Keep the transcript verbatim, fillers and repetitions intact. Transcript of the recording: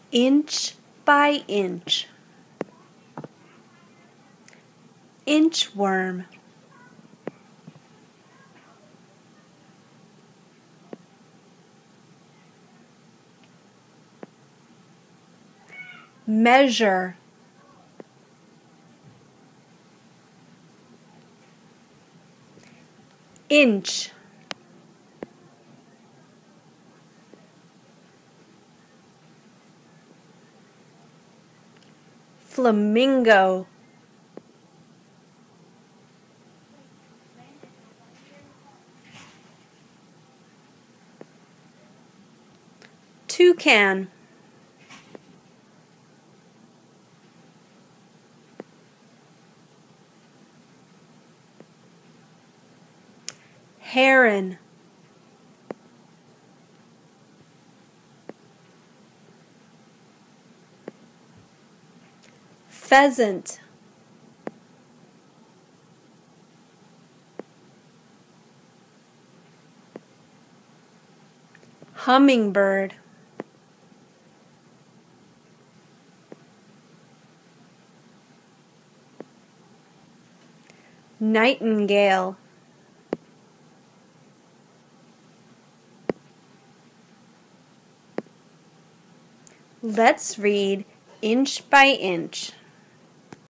Inch by inch. Inchworm. Measure. Inch. Flamingo. Toucan. Heron. Pheasant. Hummingbird. Nightingale. Let's read Inch by Inch.